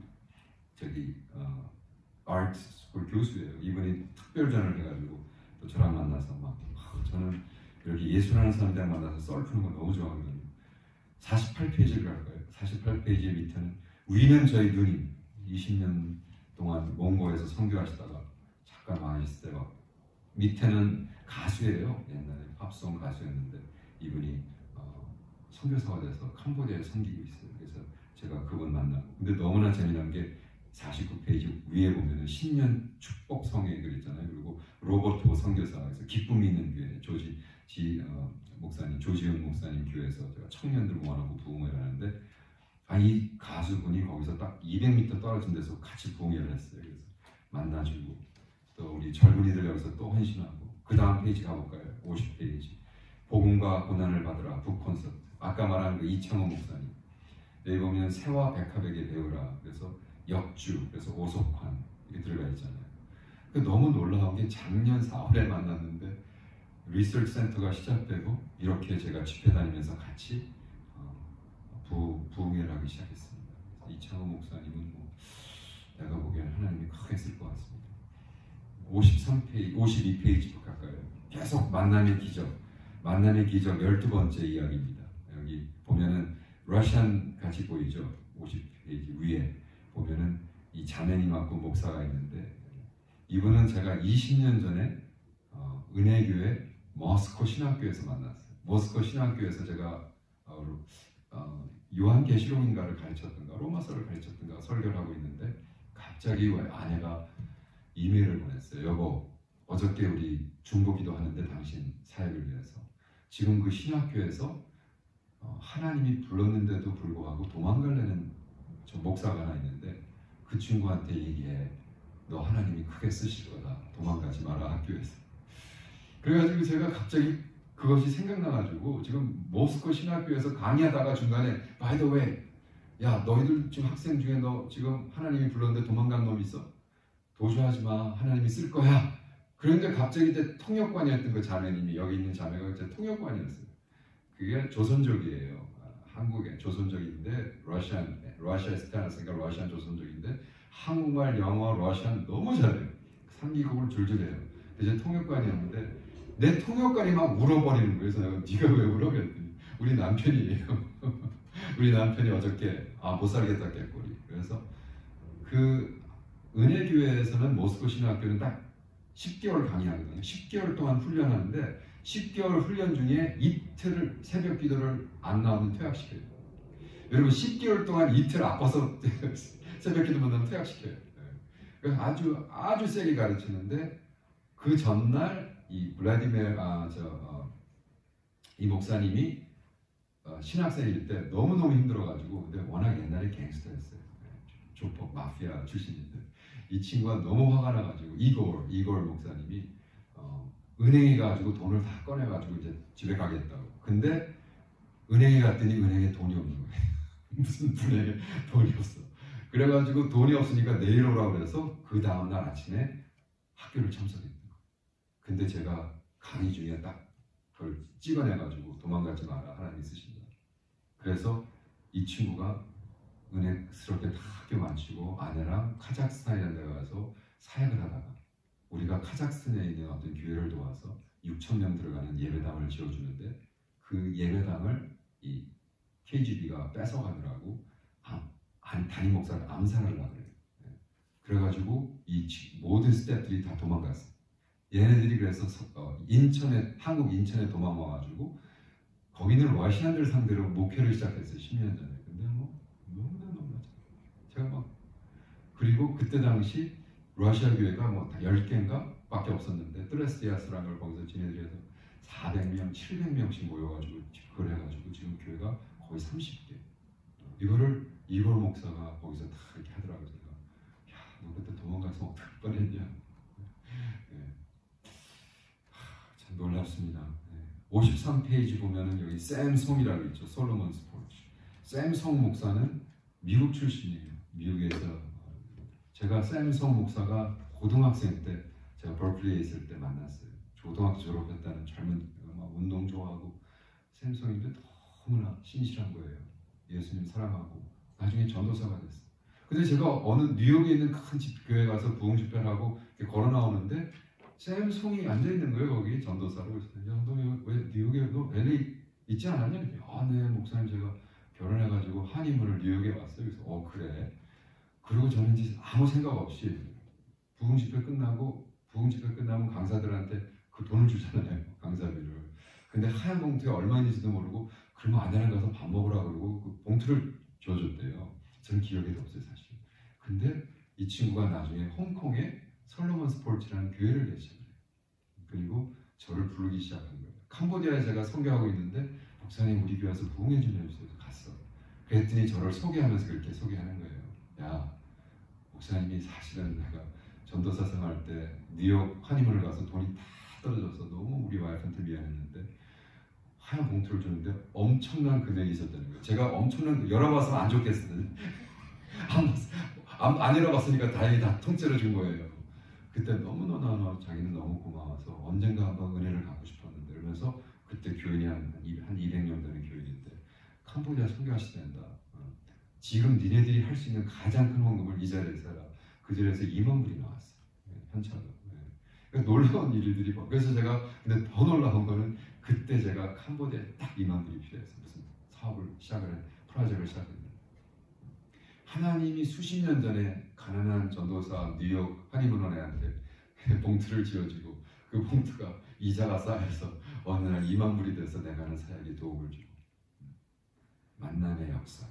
저기 어, 아트 스쿨 교수예요. 이분이 특별전을 해가지고 또 저랑 만나서 막 아, 저는 이렇게 예술하는 사람들 만나서 썰 푸는 거 너무 좋아하거든요. 사십팔 페이지를 갈까요? 사십팔 페이지 밑에는 위는 저희 누님 이십 년 동안 몽고에서 선교하시다가 잠깐 많으실 때 막 밑에는 가수예요. 옛날에 팝송 가수였는데 이분이 어, 선교사가 돼서 캄보디아에 섬기고 있어요. 그래서 제가 그분 만나고 근데 너무나 재미난 게 사십구 페이지 위에 보면은 신년 축복 성회 글 있잖아요. 그리고 로버트 선교사 그래서 기쁨이 있는 교회 조지 지 어, 목사님 조지현 목사님 교회에서 제가 청년들 모아놓고 부흥을 하는데 아, 이 가수분이 거기서 딱 이백 미터 떨어진 데서 같이 부흥회를 했어요. 그래서 만나주고 또 우리 젊은이들 여기서 또 헌신하고 그 다음 페이지 가볼까요? 오십 페이지 복음과 고난을 받으라 북콘서트 아까 말한 그 이창호 목사님 여기 보면 새와 백합에게 배우라 그래서 역주 그래서 오석환 이렇게 들어가 있잖아요. 그 너무 놀라운 게 작년 사월에 만났는데 리서치 센터가 시작되고 이렇게 제가 집회 다니면서 같이 부, 부흥회를 하기 시작했습니다. 이창호 목사님은 뭐 내가 보기에는 하나님이 크게 쓸 것 같습니다. 오십삼 페이지, 오십이 페이지 가까이 계속 만남의 기적, 만남의 기적 열두 번째 이야기입니다. 여기 보면은 러시안 같이 보이죠? 오십 페이지 위에 보면은 이 자매님하고 목사가 있는데 이분은 제가 이십 년 전에 어, 은혜교회 모스코 신학교에서 만났어요. 모스코 신학교에서 제가 어, 어, 요한계시록인가를 가르쳤던가 로마서를 가르쳤던가 설교를 하고 있는데 갑자기 아내가 이메일을 보냈어요. 여보 어저께 우리 중보기도 하는데 당신 사역을 위해서 지금 그 신학교에서 어, 하나님이 불렀는데도 불구하고 도망가려는 저 목사가 하나 있는데 그 친구한테 얘기해 너 하나님이 크게 쓰실 거다 도망가지 마라 학교에서. 그래가지고 제가 갑자기 그것이 생각나가지고 지금 모스코 신학교에서 강의하다가 중간에 by the way 야 너희들 지금 학생 중에 너 지금 하나님이 불렀는데 도망간 놈 있어? 도주하지 마 하나님이 쓸 거야. 그런데 갑자기 이제 통역관이었던 그 자매님이 여기 있는 자매가 이제 통역관이었어요. 그게 조선족이에요. 한국에 조선족인데 러시안 러시아에서 태어났으니까 러시안 조선족인데 한국말, 영어, 러시안 너무 잘해요. 삼 기국을 줄줄 해요. 이제 통역관이었는데 내 통역관이 막 울어버리는 거예요. 그래서 내가 네가 왜 울어? 그랬더니 우리 남편이에요. 우리 남편이 어저께 아 못 살겠다 깼거리. 그래서 그 은혜교회에서는 모스코 신학교는 딱 십 개월 강의하거든요. 십 개월 동안 훈련하는데 십 개월 훈련 중에 이틀을 새벽 기도를 안 나오면 퇴학시켜요. 여러분 십 개월 동안 이틀 아파서 새벽 기도 못 나오면 퇴학시켜요. 그래서 아주 아주 세게 가르치는데 그 전날 이 블라디미르 아, 저, 어, 이 목사님이 어, 신학생일 때 너무너무 힘들어가지고 근데 워낙 옛날에 갱스터였어요. 조폭 마피아 출신인데 이 친구가 너무 화가 나가지고 이골 이골 목사님이 어, 은행에 가지고 돈을 다 꺼내가지고 이제 집에 가겠다고. 근데 은행에 갔더니 은행에 돈이 없는 거예요. 무슨 분에 돈이 없어. 그래가지고 돈이 없으니까 내일 오라고 그래서 그 다음날 아침에 학교를 참석했던 거예요. 근데 제가 강의 중에 딱 그걸 찍어내가지고 도망가지 마라 하나님이 쓰신다. 그래서 이 친구가 은혜스럽게 다 학교 마치고 아내랑 카자흐스탄이라는 데 가서 사역을 하다가 우리가 카자흐스탄에 있는 어떤 교회를 도와서 육천 명 들어가는 예배당을 지어주는데 그 예배당을 이 케이지비가 뺏어가느라고 한 담임 목사를 암살하려고 그래요. 그래가지고 이 모든 스태프들이 다 도망갔어요. 얘네들이 그래서 어, 인천에 한국 인천에 도망와가지고 거기는 러시안들 상대로 목회를 시작했어요. 십 년 전에. 근데 뭐 너무나 너무나 제가 막 그리고 그때 당시 러시아 교회가 뭐 다 열 개인가 밖에 없었는데 트레스디아스라는 걸 거기서 지네들이 해서 사백 명, 칠백 명씩 모여가지고 그걸 해가지고 지금 교회가 거의 삼십 개. 이거를 이골 목사가 거기서 다 이렇게 하더라고요. 제가 야, 너 그때 도망가서 어떡할 뻔했냐. 네. 하, 참 놀랍습니다. 네. 오십삼 페이지 보면은 여기 샘송이라고 있죠. 솔로몬 스포츠. 샘송 목사는 미국 출신이에요. 미국에서 제가 샘송 목사가 고등학생 때 제가 버클리에 있을 때 만났어요. 고등학교 졸업했다는 젊은 막 운동 좋아하고 샘송인데 너무나 신실한 거예요. 예수님 사랑하고 나중에 전도사가 됐어요. 근데 제가 어느 뉴욕에 있는 큰 집 교회 가서 부흥 집회를 하고 걸어 나오는데 샘송이 앉아 있는 거예요. 거기 전도사로. 야, 너 왜 뉴욕에 너 엘에이 있지 않았냐? 아, 네 목사님 제가 결혼해가지고 한인문을 뉴욕에 왔어요. 그래서 어 그래. 그리고 저는 이제 아무 생각 없이 부흥 집회 끝나고 부흥 집회 끝나면 강사들한테 그 돈을 주잖아요. 강사비를. 근데 하얀 봉투에 얼마 있는지도 모르고 그러면 아내랑 가서 밥 먹으라 그러고 그 봉투를 줘줬대요. 저는 기억이 없어요 사실. 근데 이 친구가 나중에 홍콩에 솔로몬 스포츠라는 교회를 개시해요. 그리고 저를 부르기 시작한 거예요. 캄보디아에 제가 선교하고 있는데 목사님 우리 교회 와서 부흥해 좀 해주세요. 갔어. 그랬더니 저를 소개하면서 그렇게 소개하는 거예요. 야 목사님이 사실은 내가 전도사 생활 때 뉴욕 한인문을 가서 돈이 다 떨어져서 너무 우리 와이프한테 미안했는데 하얀 봉투를 주는데 엄청난 금액이 있었다는 거예요. 제가 엄청난 열어봐서 안 좋겠어요. 안, 안, 안 열어봤으니까 다행히 다 통째로 준 거예요. 그때 너무너무 자기는 너무 고마워서 언젠가 한번 은혜를 갖고 싶었는데 그러면서 그때 교인이 한, 한 이백 명 되는 교인인데 캄보디아 선교하셔야 된다. 어. 지금 니네들이 할 수 있는 가장 큰 헌금을 이 자리에서 해라. 그 자리에서 이만 불이 나왔어요. 네, 현찰로. 네. 그러니까 놀라운 일들이 봐. 그래서 제가 근데 더 놀라운 거는 그때 제가 캄보디아에 딱 이만 불이 필요했어요. 무슨 사업을 시작을 해, 프로젝트를 시작했는데 하나님이 수십 년 전에 가난한 전도사 뉴욕 한인문원회한테 봉투를 지어주고 그 봉투가 이자가 쌓여서 어느 날 이만 불이 돼서 내가 하는 사역에 도움을 주고 만남의 역사.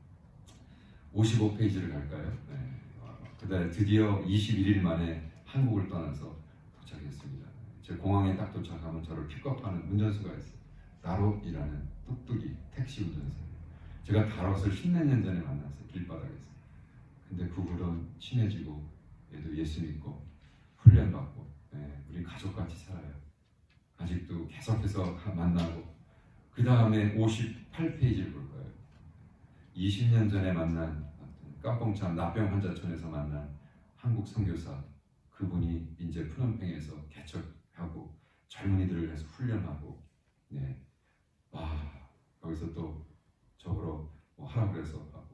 오십오 페이지를 갈까요? 네. 그다음에 드디어 이십일 일 만에 한국을 떠나서 도착했습니다. 제 공항에 딱 도착하면 저를 픽업하는 운전수가 있어요. 다롯이라는 뚝뚝이 택시 운전수예요. 제가 다롯을 십몇 년 전에 만났어요. 길바닥에서. 근데 그 후로 친해지고 얘도 예수 믿고 훈련받고 네, 우리 가족같이 살아요. 아직도 계속해서 만나고 그 다음에 오십팔 페이지를 볼 거예요. 이십 년 전에 만난 깜봉참 납병 환자촌에서 만난 한국 선교사 그분이 이제 프놈팽에서 개척하고 젊은이들을 해서 훈련하고 네. 와 거기서 또 저보러 뭐 하라고 해서 하고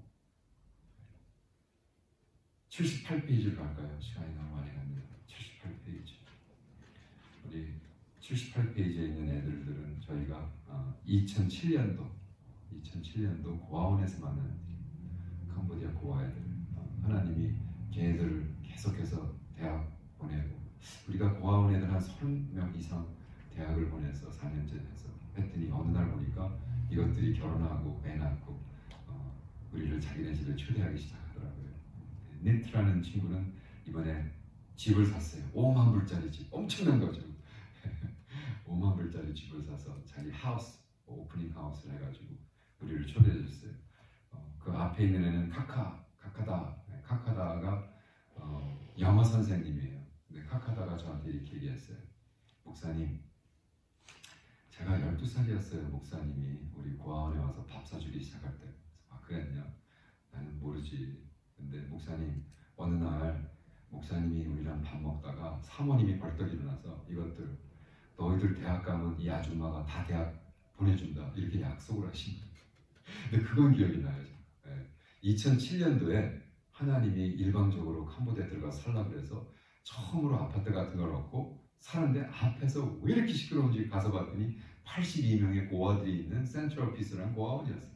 칠십팔 페이지를 갈까요? 시간이 너무 많이 갑니다. 칠십팔 페이지 우리 칠십팔 페이지에 있는 애들들은 저희가 어, 이천칠 년도 이천칠 년도 고아원에서 만난 캄보디아 고아 애들 어, 하나님이 걔네들을 계속해서 대학 보내고 우리가 고아원 애들 한 서른 명 이상 대학을 보내서 사 년째 해서 했더니 어느 날 보니까 이것들이 결혼하고 애 낳고 어, 우리를 자기네 집에 초대하기 시작하더라고요. 니트라는 친구는 이번에 집을 샀어요. 오만 불짜리 집. 엄청난 거죠. 오만 불짜리 집을 사서 자기 하우스, 오프닝 하우스를 해가지고 우리를 초대해 줬어요. 어, 그 앞에 있는 애는 카카, 카카다. 네, 카카다가 어, 영어 선생님이에요. 근데 카카다가 저한테 이렇게 얘기했어요. 목사님, 제가 열두 살이었어요. 목사님이 우리 고아원에 와서 밥 사주기 시작할 때. 아, 그랬냐? 나는 모르지. 근데 목사님, 어느 날 목사님이 우리랑 밥 먹다가 사모님이 벌떡 일어나서 이것들 너희들 대학 가면 이 아줌마가 다 대학 보내준다 이렇게 약속을 하신 거예요. 근데 그건 기억이 나요. 네. 이천칠 년도에 하나님이 일방적으로 캄보디아에 들어가 살라 그래서 처음으로 아파트 같은 걸 얻고 사는데 앞에서 왜 이렇게 시끄러운지 가서 봤더니 팔십이 명의 고아들이 있는 센트럴 피스라는 고아원이었어요.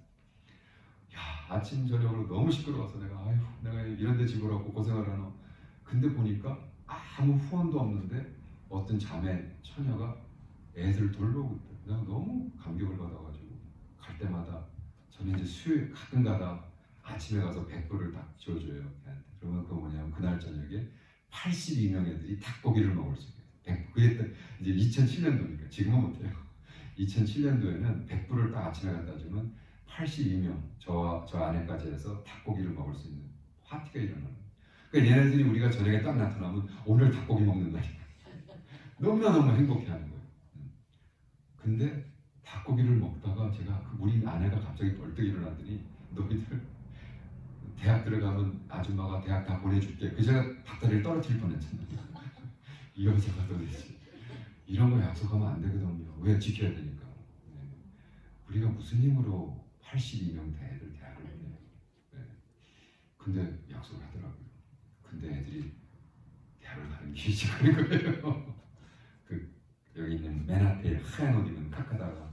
야, 아침 저녁으로 너무 시끄러워서 내가 아휴 내가 이런 데 집을 얻고 고생을 하나. 근데 보니까 아무 후원도 없는데 어떤 자매 처녀가 애들 돌보고 있다. 내가 너무 감격을 받아가지고 갈 때마다 저는 이제 수요일 가끔가다 아침에 가서 백 불을 딱 줘줘요. 그러면 그 뭐냐면 그날 저녁에 팔십이 명 애들이 닭고기를 먹을 수 있어요. 백 불. 그때 이제 이천칠 년도니까 지금은 못해요. 이천칠 년도에는 백 불을 딱 아침에 갖다 주면 팔십이 명 저와 저 아내까지 해서 닭고기를 먹을 수 있는 파티가 일어나는 거예요. 그러니까 얘네들이 우리가 저녁에 딱 나타나면 오늘 닭고기 먹는 날이야. 너무너무 행복해하는 거예요. 근데 닭고기를 먹다가 제가 그 우리 아내가 갑자기 벌떡 일어나더니 너희들 대학 들어가면 아줌마가 대학 다 보내줄게. 그 제가 닭다리를 떨어뜨릴 뻔했잖아요. 이 여자가 도대체 이런 거 약속하면 안 되거든요. 왜? 지켜야 되니까. 네. 우리가 무슨 힘으로 팔십이 명 대를 대학을 보내요. 네. 근데 약속을 하더라고요. 근데 애들이 대학을 가는 길이 지나는 거예요. 그 여기 있는 맨 앞에 하얀 옷 입은 카카다가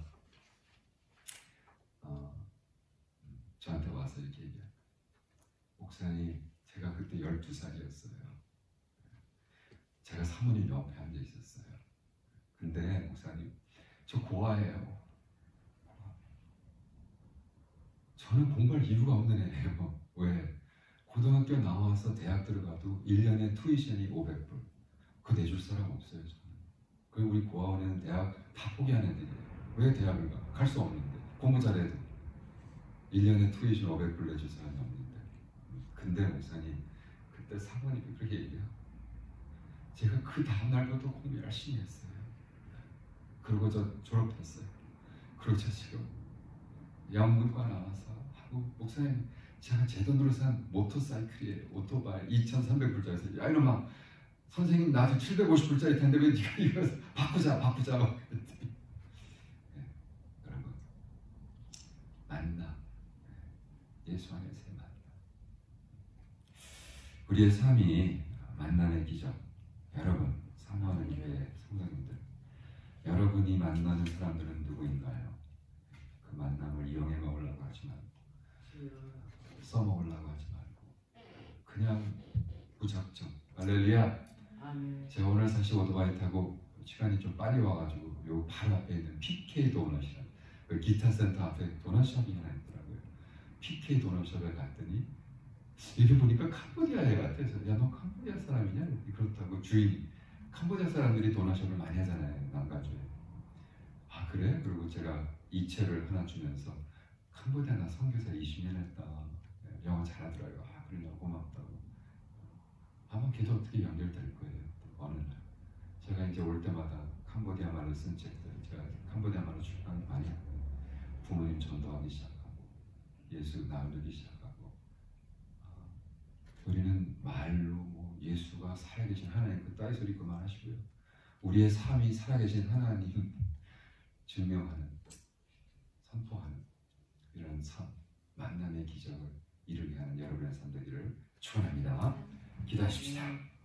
어, 저한테 와서 이렇게 얘기해요. 목사님, 제가 그때 열두 살이었어요. 제가 사모님 옆에 앉아 있었어요. 근데 목사님, 저 고아예요. 저는 공부할 이유가 없는 애예요. 왜? 고등학교 나와서 대학 들어가도 일 년에 투이션이 오백 불. 그거 내줄 사람 없어요. 저는. 그리고 우리 고아원에는 대학 다 포기한 애들이에요. 왜 대학을 가? 갈 수 없는데. 공부 잘해도 일 년에 투이션 오백 불 내줄 사람이 없는데. 근데 목사님, 그때 사모님이 그렇게 얘기해요. 제가 그 다음날부터 공부 열심히 했어요. 그리고 저 졸업했어요. 그리고 저 지금 영문과 나와서 하고, 목사님, 제가 제 돈으로 산 모터사이클이에요. 오토바이 이천삼백 불짜리. 야, 이놈아, 선생님 나도 칠백오십 불짜리 텐데 왜 네가 이거 바꾸자 바꾸자. 네, 여러분, 만나, 예수 안에서의 만나. 우리의 삶이 만남의 기적. 여러분, 사모하는 교회 성도님들, 여러분이 만나는 사람들은 누구인가요? 그 만남을 이용해 먹으려고 하지 말고, 써먹으려고 하지 말고, 그냥 무작정. 할렐루야. 제가 오늘 사실 오토바이 타고 시간이 좀 빨리 와가지고 요 바로 앞에 있는 피케이 도넛이라는 그 기타 센터 앞에 도넛숍이 하나 있더라고요. 피케이 도넛숍에 갔더니 이렇게 보니까 캄보디아 애 같아서, 야, 너 캄보디아 사람이냐? 그렇다고 주인이, 캄보디아 사람들이 도넛숍을 많이 하잖아요, 남가주에. 아, 그래? 그리고 제가 이 채를 하나 주면서, 캄보디아 나 선교사 이십 년 했다. 영어 잘하더라고요. 아, 그래, 너무 고맙다고. 아마 걔도 어떻게 연결될 거예요. 어느 날 제가 이제 올 때마다 캄보디아 말로 쓴 책들, 제가 캄보디아 말로 출판 많이 하고요. 부모님 전도하기 시작하고 예수 나누기 시작하고, 어, 우리는 말로 뭐 예수가 살아계신 하나님 그 따위 소리 그만하시고요. 우리의 삶이 살아계신 하나님 증명하는, 선포하는 이런 삶, 만남의 기적을 이루게 하는 여러분의 삶 되기를 축원합니다. 기도하십시다.